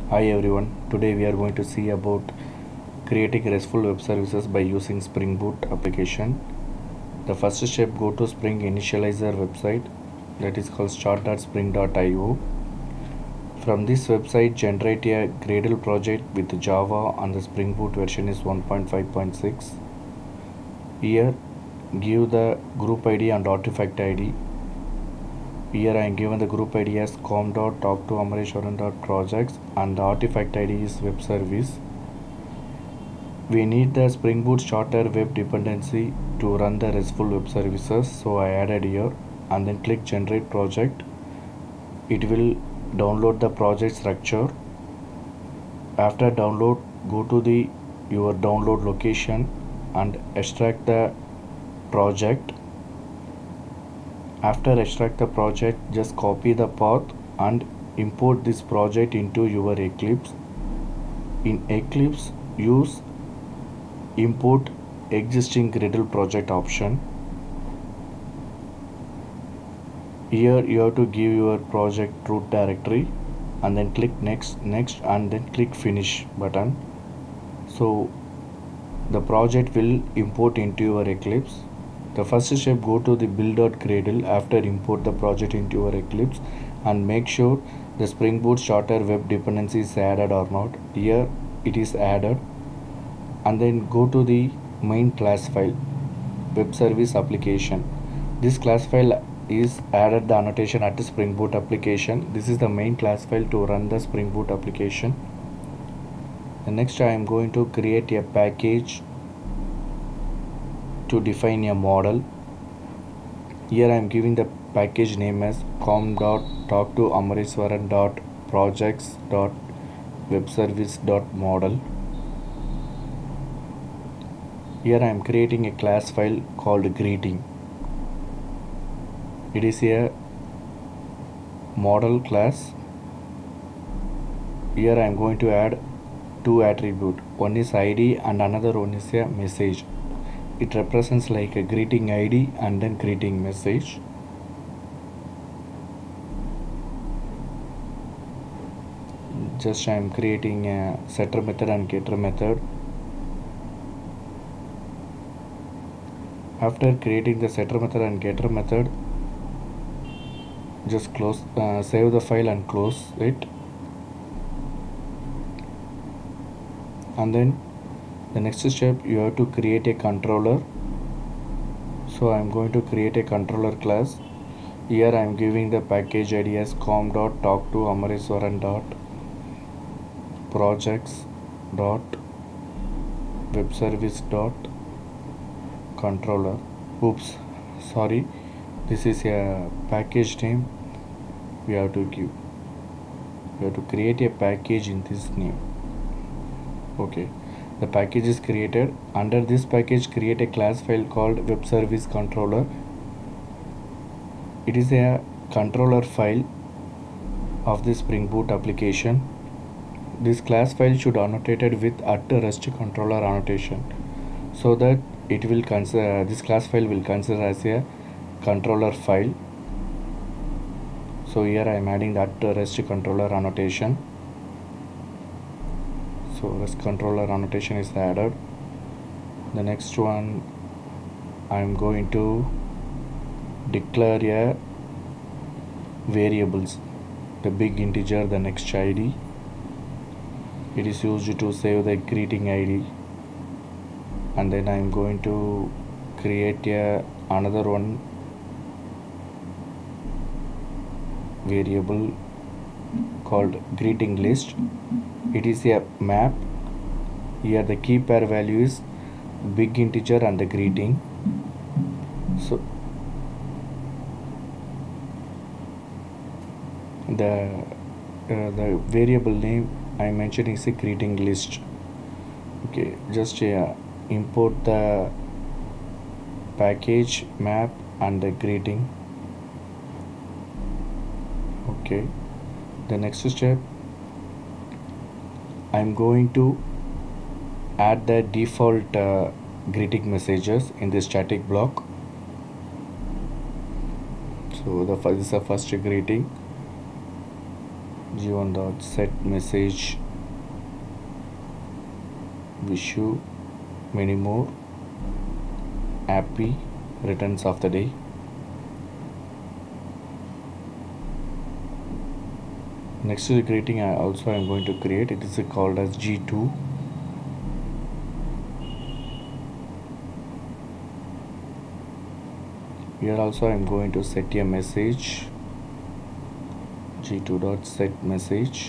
Hi everyone, today we are going to see about creating RESTful web services by using Spring Boot application. The first step, go to Spring Initializer website, that is called start.spring.io. From this website, generate a Gradle project with Java and the Spring Boot version is 1.5.6. Here, give the group ID and artifact ID. Here I am given the group ID as com.talk2amareeshwaran.projects and the artifact ID is web service. We need the Spring Boot starter web dependency to run the RESTful web services, so I added here and then click generate project. It will download the project structure. After download, go to your download location and extract the project. After extract the project, just copy the path and import this project into your Eclipse. In Eclipse, use import existing Gradle project option. Here you have to give your project root directory and then click next and then click finish button. So the project will import into your Eclipse. The first step, go to the build.gradle after import the project into your Eclipse and make sure the Spring Boot starter web dependency is added or not. Here it is added, and then go to the main class file, web service application. This class file is added the annotation at the Spring Boot application. This is the main class file to run the Spring Boot application. And next I am going to create a package to define a model. Here I am giving the package name as com.talk2amareeshwaran.projects.webservice.model. Here I am creating a class file called greeting. It is a model class. Here I am going to add two attributes. One is ID and another one is a message. It represents like a greeting ID and then greeting message. Just I am creating a setter method and getter method. After creating the setter method and getter method, just save the file and close it. And then the next step, you have to create a controller. So I am going to create a controller class. Here I am giving the package ID as com.talk2amareeshwaran.projects.webservice.controller. Oops, sorry, this is a package name. We have to create a package in this name. Okay, the package is created. Under this package, create a class file called web service controller. It is a controller file of the Spring Boot application. This class file should annotated with @REST controller annotation, so that it will consider this class file will consider as a controller file. So here I am adding that REST controller annotation. So REST controller annotation is added. The next one, I am going to declare a variables, the big integer, the next ID. It is used to save the greeting ID. And then I am going to create another one variable called greeting list. It is a map. Here the key pair value is big integer and the greeting. So the variable name I am mentioning is a greeting list. Okay, just import the package map and the greeting. Okay, the next step, I am going to add the default greeting messages in the static block. So this is the first greeting. g1 dot set message wish you many more happy returns of the day. Next to the greeting I am going to create, it is called as g2. Here also I am going to set a message, g2 dot set message.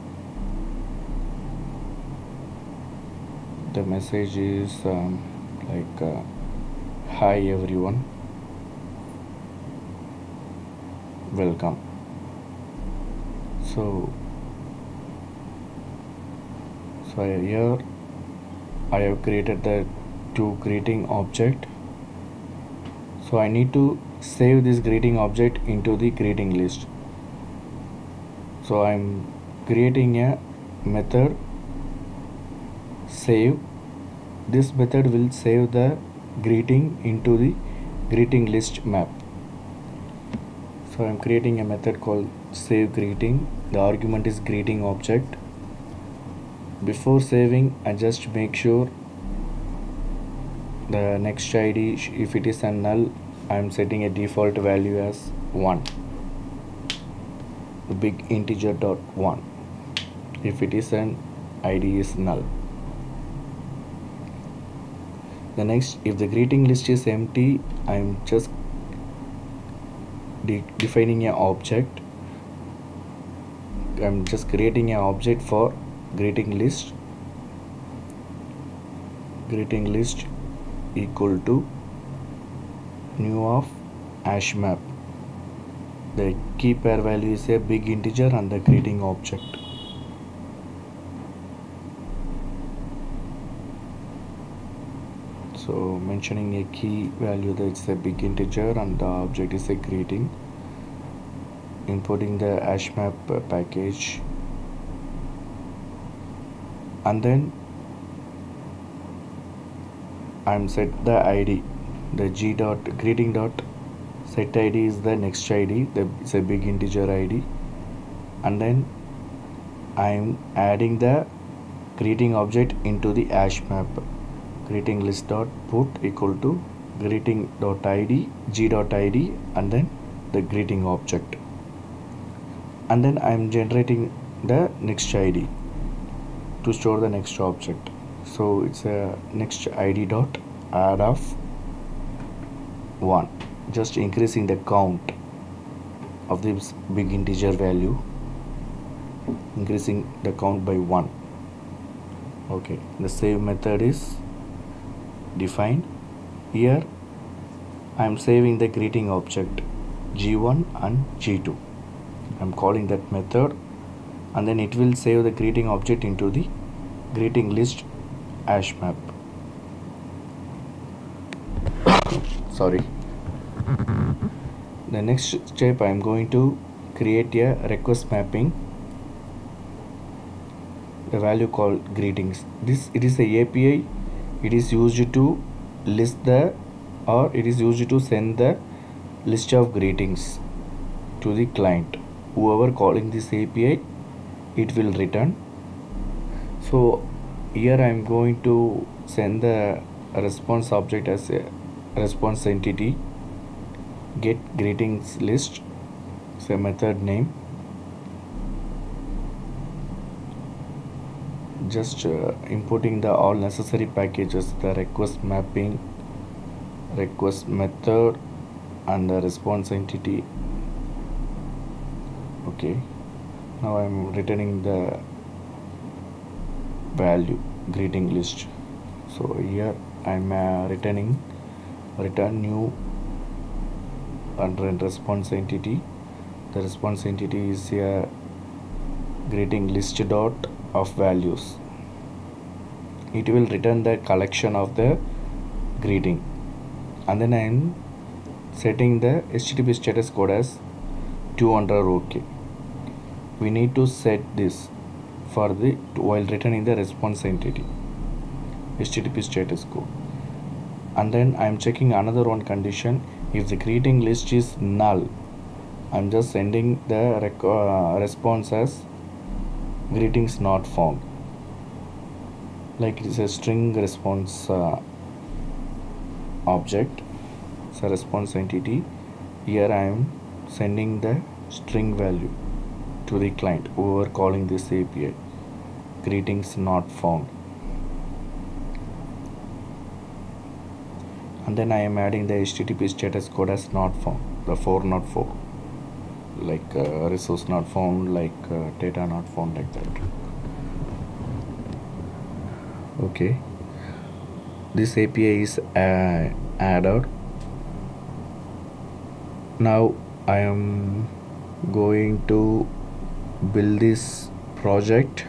The message is like hi everyone, welcome. So here I have created the two greeting object. So I need to save this greeting object into the greeting list. So I'm creating a method save. This method will save the greeting into the greeting list map. So I'm creating a method called save greeting. The argument is greeting object. Before saving, I just make sure the next id, if it is a null, I am setting a default value as 1, the big integer dot 1. If it is an id is null. The next, if the greeting list is empty, I am just defining an object. I'm just creating an object for greeting list equal to new of hash map. The key pair value is a big integer and the greeting object. So mentioning a key value that it's a big integer and the object is a greeting. Importing the hash map package, and then I'm set the id. The g dot greeting dot set id is the next id, it's a big integer id, and then I'm adding the greeting object into the hash map. Greeting list dot put equal to greeting dot id g dot id and then the greeting object, and then I'm generating the next id to store the next object. So it's a next id dot add of 1, just increasing the count of this big integer value, increasing the count by 1. Okay, the save method is defined. Here I am saving the greeting object g1 and g2. I'm calling that method, and then it will save the greeting object into the greeting list hash map. Sorry. The next step, I'm going to create a request mapping, the value called greetings. It is a API. It is used to list the, or it is used to send the list of greetings to the client. Whoever calling this API, it will return. So here I am going to send the response object as a response entity get greetings list. It's a method name. Just importing the all necessary packages, the request mapping, request method and the response entity. Okay, now I'm returning the value greeting list. So here I'm return new and response entity. The response entity is a greeting list dot of values. It will return the collection of the greeting, and then I am setting the HTTP status code as 200 OK. We need to set this for the while returning the response entity HTTP status code, and then I am checking another one condition. If the greeting list is null, I'm just sending the response as greetings not found, like it is a string response object. It's a response entity. Here I am sending the string value to the client who are calling this API. Greetings not found. And then I am adding the HTTP status code as not found, the 404, like resource not found, like data not found, like that. Okay, this API is added. Now I am going to build this project.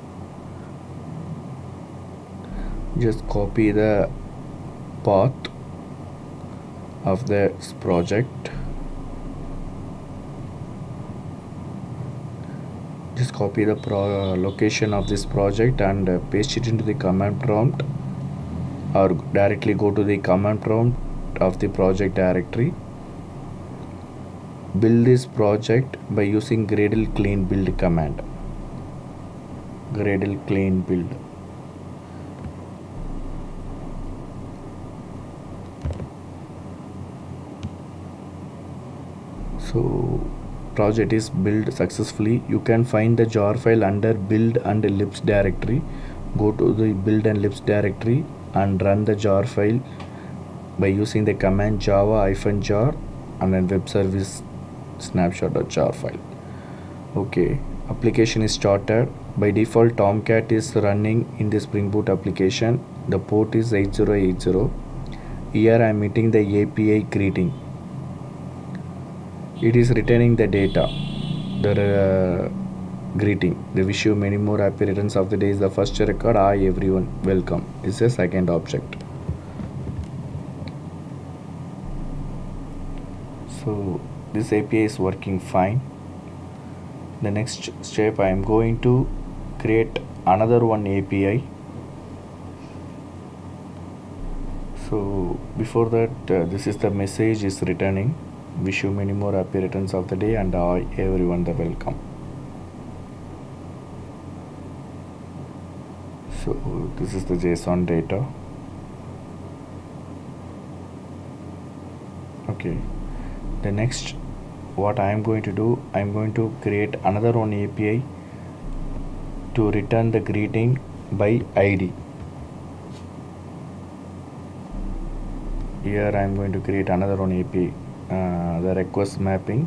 Just copy the path of this project. Just copy the location of this project and paste it into the command prompt, or directly go to the command prompt of the project directory. Build this project by using gradle clean build command. Gradle clean build. So project is built successfully. You can find the jar file under build and libs directory. Go to the build and libs directory and run the jar file by using the command java-jar and then web service snapshot.jar file. Okay, application is started. By default Tomcat is running in the Spring Boot application. The port is 8080. Here I am meeting the API greeting. It is returning the data, the greeting. They wish you many more happy returns of the day is the first record. Hi everyone, welcome is the second object. So this API is working fine. The next step, I am going to create another one API. So before that, this is the message is returning. Wish you many more happy returns of the day and everyone the welcome. So this is the JSON data. Okay, the next what I am going to do, I am going to create another one API to return the greeting by ID. Here I am going to create another one API, the request mapping.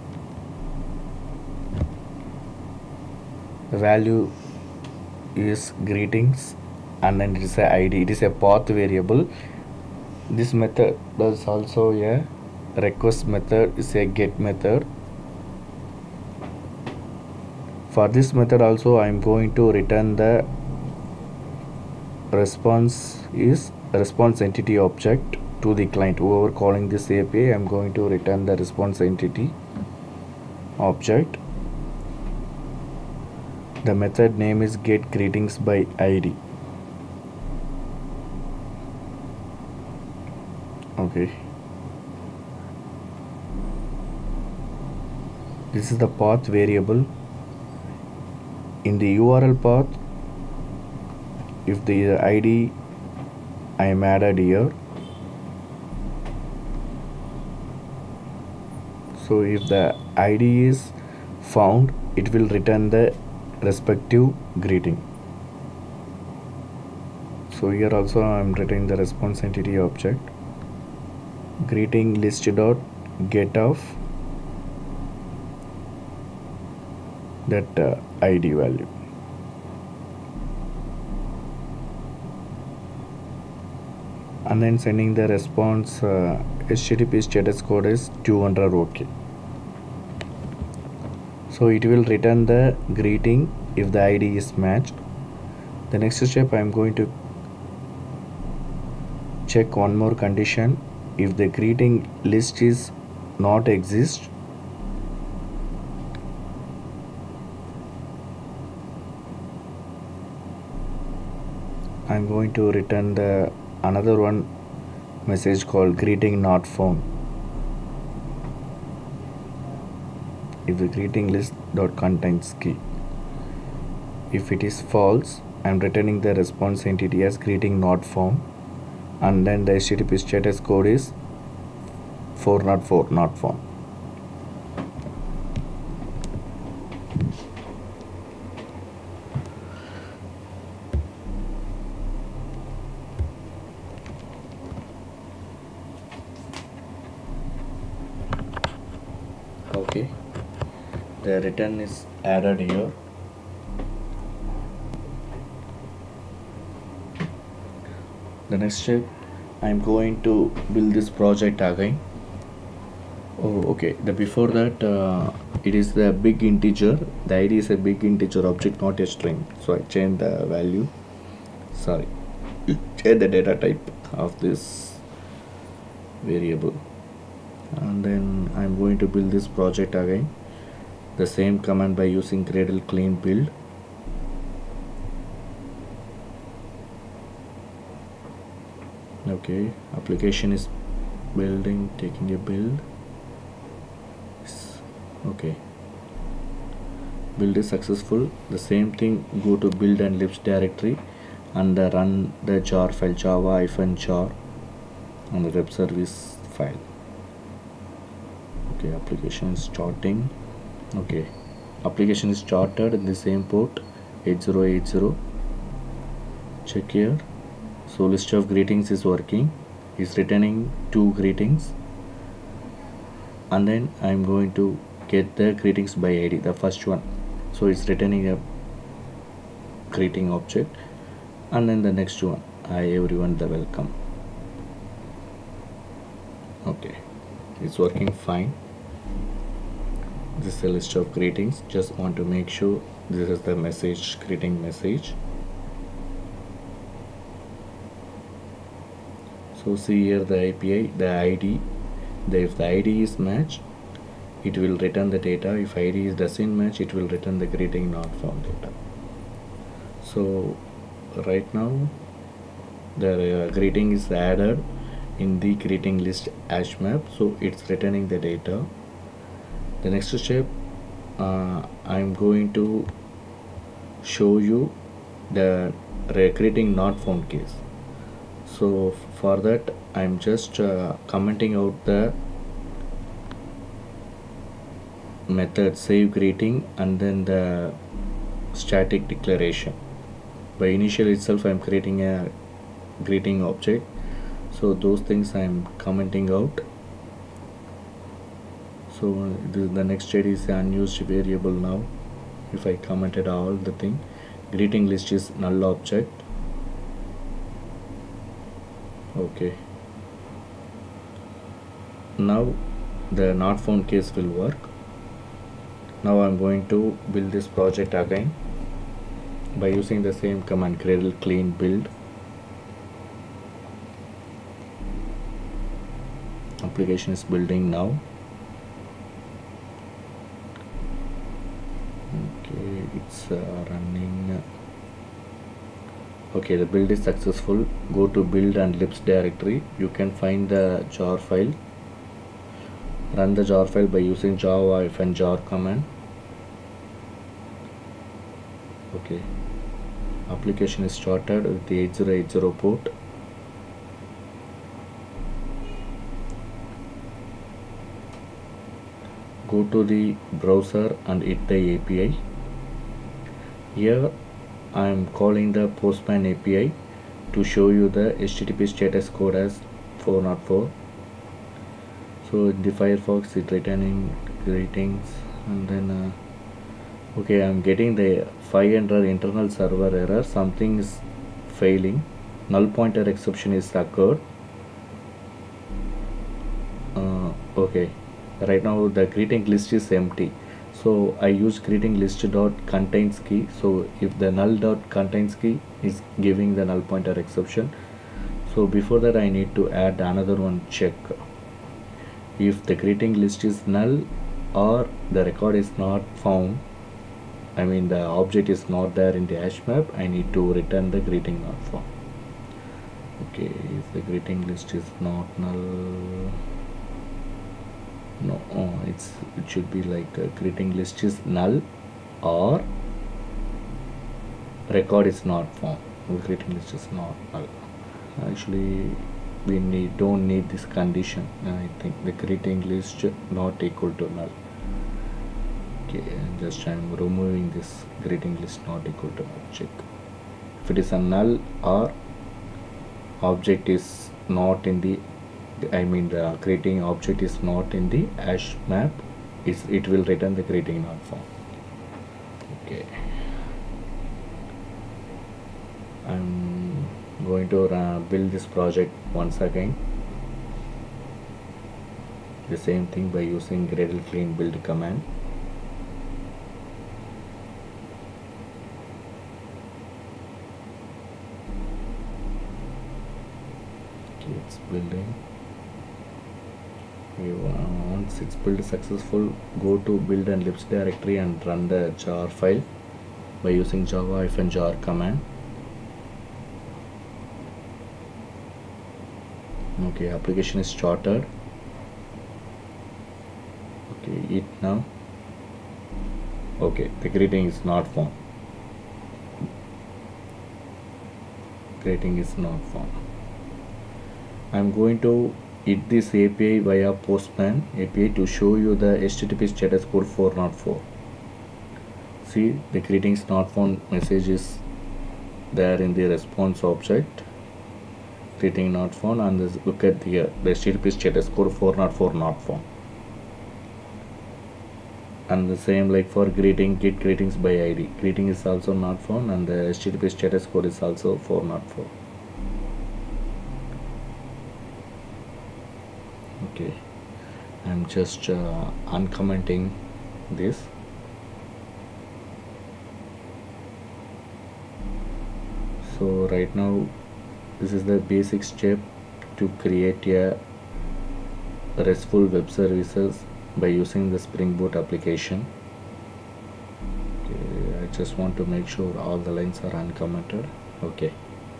The value is greetings and then it is a ID. It is a path variable. This method is also a request method, is a get method. For this method also I am going to return the response entity object to the client. Whoever calling this API, I am going to return the response entity object. The method name is get greetings by ID. Okay, this is the path variable. In the URL path, if the ID I am added here, so if the ID is found, it will return the respective greeting. So here also I am returning the response entity object. Greeting list dot get of that ID value. And then sending the response HTTP status code is 200 OK. So it will return the greeting if the ID is matched. The next step, I am going to check one more condition. If the greeting list is not exist, I am going to return the another one message called greeting not found. If the greeting list dot contains key. If it is false, I'm returning the response entity as greeting not found, and then the HTTP status code is 404 not found. Okay, the return is added here. The next step, I'm going to build this project again. Oh, okay. The before that, it is the big integer. The ID is a big integer object, not a string. So I change the value. Sorry, change the data type of this variable, and then I'm going to build this project again. The same command by using Gradle clean build. Okay, application is building, taking a build. Okay, build is successful. The same thing, go to build and libs directory and run the jar file java-jar on the web service file. Okay, application is starting. Okay, application is started in the same port 8080. Check here. So list of greetings is working. It's returning 2 greetings, and then I'm going to get the greetings by ID, the first one. So it's returning a greeting object, and then the next one, hi everyone, the welcome. Okay, it's working fine. This is a list of greetings. Just want to make sure this is the message, greeting message. So see here the API, the ID. If the ID is matched, it will return the data. If ID doesn't match, it will return the greeting not found data. So right now the greeting is added in the greeting list hash map, so it's returning the data. The next step, I'm going to show you the greeting not found case. So for that, I'm just commenting out the method save greeting and then the static declaration. By initial itself, I'm creating a greeting object, so those things I'm commenting out. So the next state is unused variable. Now if I commented all the thing, greeting list is null object. Okay, now the not found case will work. Now I'm going to build this project again by using the same command Gradle clean build. Application is building now. Okay, it's running. Okay, the build is successful. Go to build and libs directory. You can find the jar file. Run the jar file by using java-jar command. Okay, application is started with the 8080 port. Go to the browser and hit the API. Here I am calling the Postman API to show you the HTTP status code as 404. So in the Firefox, it's returning greetings, and then okay, I'm getting the 500 internal server error. Something is failing. Null pointer exception is occurred. Okay, right now the greeting list is empty. So I use greeting list dot contains key. So if the null dot contains key is giving the null pointer exception. So before that, I need to add another one check. If the greeting list is null or the record is not found, I mean the object is not there in the hash map, I need to return the greeting not found. Okay, if the greeting list is not null, no, it should be like greeting list is null or record is not found. The greeting list is not null. Actually, we don't need this condition. I think the greeting list not equal to null. Okay, just I'm removing this greeting list not equal to null. Check if it is a null or object is not in the the greeting object is not in the hash map, it will return the greeting not found. Okay, I'm going to build this project once again, the same thing by using gradle clean build command. Okay, it's building. Once it's built successful, go to build and libs directory and run the jar file by using java-jar command. Okay, application is started. Okay, it now. Okay, the greeting is not found. Greeting is not found. I'm going to hit this API via Postman API to show you the HTTP status code 404. See, the greetings not found message is there in the response object. Greeting not found, and this, look at here, the HTTP status code 404 not found. And the same like for greeting, get greetings by ID. Greeting is also not found, and the HTTP status code is also 404. Okay, I'm just uncommenting this. So right now, this is the basic step to create a RESTful web services by using the Spring Boot application. Okay, I just want to make sure all the lines are uncommented. Okay.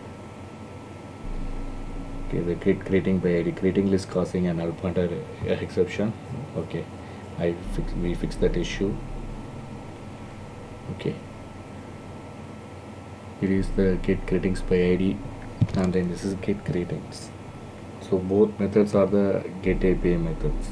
Okay, the get greeting by ID, greeting list causing an null pointer exception. Okay, we fixed that issue. Okay, it is the get greetings by ID, and then this is get greetings. So both methods are the get API methods.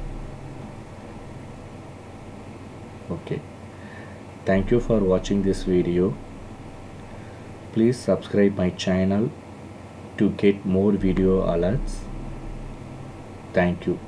Okay, thank you for watching this video. Please subscribe my channel to get more video alerts. Thank you.